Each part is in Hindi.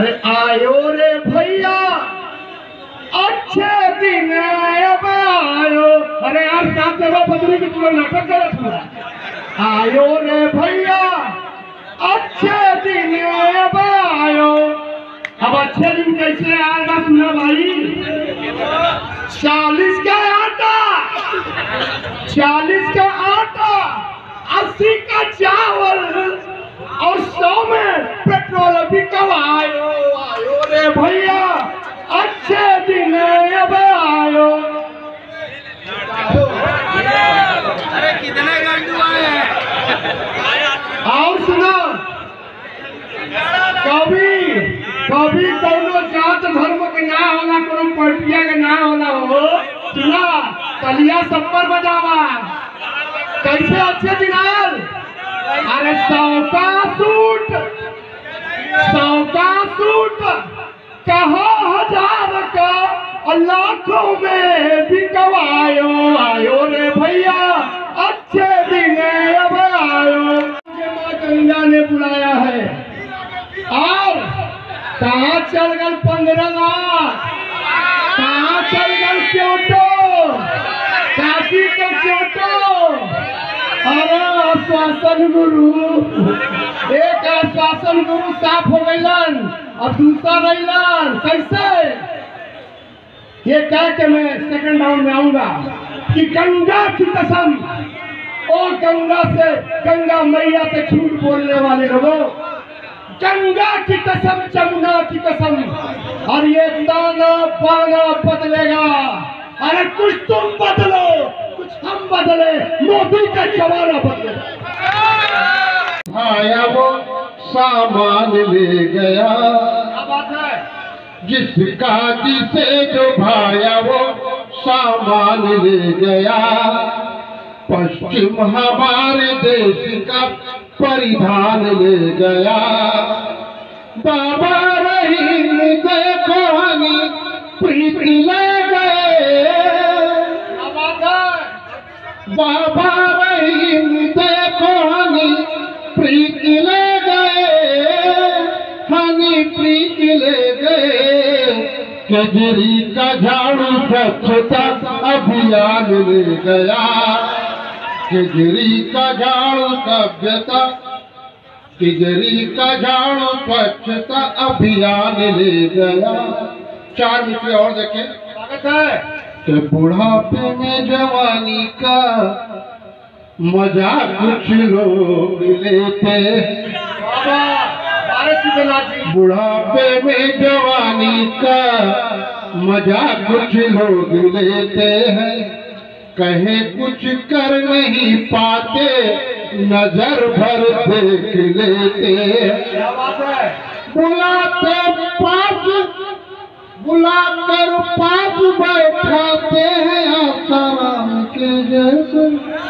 अरे आयो रे भैया अच्छे दिन अब आयो। अरे यार साथ में बदली की तुम नाटक कर रहा। आयो रे भैया अच्छे दिन अब आयो। अब अच्छे दिन कैसे आएगा सुना भाई। 40 का आटा 80 का चावल और 100 में पेट्रोल भी कमायो। आयो रे भैया अच्छे दिन अब आयो। अरे कितने गंडू आए हैं। और सुना कभी कोनो जात धर्म के ना होला, कोनो पर्टिया के ना होला हो। सुना कलिया सप्पर बजावा कैसे अच्छे दिनाल। अरे 100 का सूट कहो 1000 का और लाखों में बिकवायो। आयो रे भैया अच्छे दिन अब आयो। माँ गंगा ने बुलाया है और कहाँ चल गल 15 लाख, कहाँ चल गल क्योटो, काशी तो क्योटो। अरे आश्वासन गुरु, एक आश्वासन गुरु साफ हो गईलन और दूसरा रहीलन। कैसे ये कह के मैं सेकंड राउंड में आऊंगा कि गंगा की कसम, ओ गंगा मैया से झूठ बोलने वाले लोगों, गंगा की कसम, जमुना की कसम, और ये ताना बाना बदलेगा। अरे कुछ तुम बदलो, कुछ हम बदले, मोदी का जमाना बदले। आया वो सामान ले गया, क्या बात है। जिसका जिसे जो भाया वो सामान ले गया। पश्चिम हमारे देश का परिधान ले गया। बाबा रहीम देखो हनी प्रीति ले गए। बाबा रहीम देखो हनी प्रीति ले गए। हनी प्रीति ले गए। केजरी का झाड़ू स्वच्छता अभियान ले गया। केजरी का झाड़ू सभ्यता, केजरी का झाड़ू स्वच्छता अभियान ले गया। 4 मिनट और देखें। स्वागत है कि बुढ़ापे में जवानी का मजा कुछ लोग लेते। बुढ़ापे में जवानी का मजा कुछ लोग लेते हैं। कहे कुछ कर नहीं पाते, नजर भर देख लेते हैं। बुलाकर पास बैठाते हैं आसाराम के जैसे।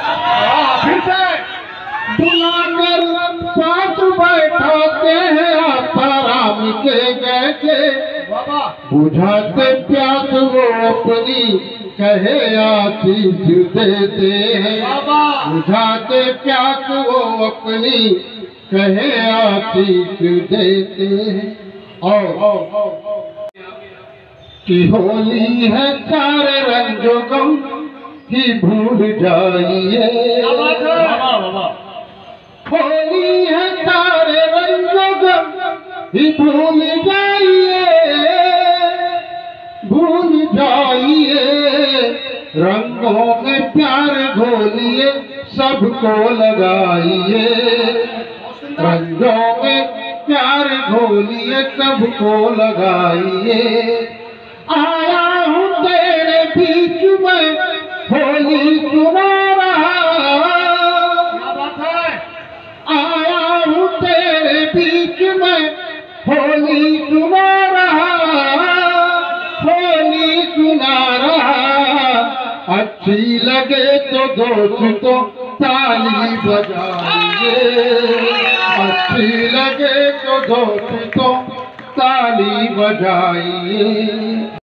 बुलाकर पास बैठाते हैं आसाराम के जैसे। बुझाते प्यास वो अपनी कहे आशीष देते हैं। बुझाते प्यास वो अपनी कहे आशीष देते हैं। और कि होली है सारे रंगों गम ही भूल जाइए। होली है सारे रंगों गम ही भूल जाइए। भूल जाइए रंगों में प्यार घोलिए, सबको लगाइए। रंगों में प्यार घोलिए, सबको लगाइए। आया हूँ तेरे बीच में होली सुना रहा। आया हूँ तेरे बीच में होली सुना रहा। होली सुना रहा। अच्छी लगे तो दोस्तों ताली बजाइए। अच्छी लगे तो दोस्तों ताली बजाइए।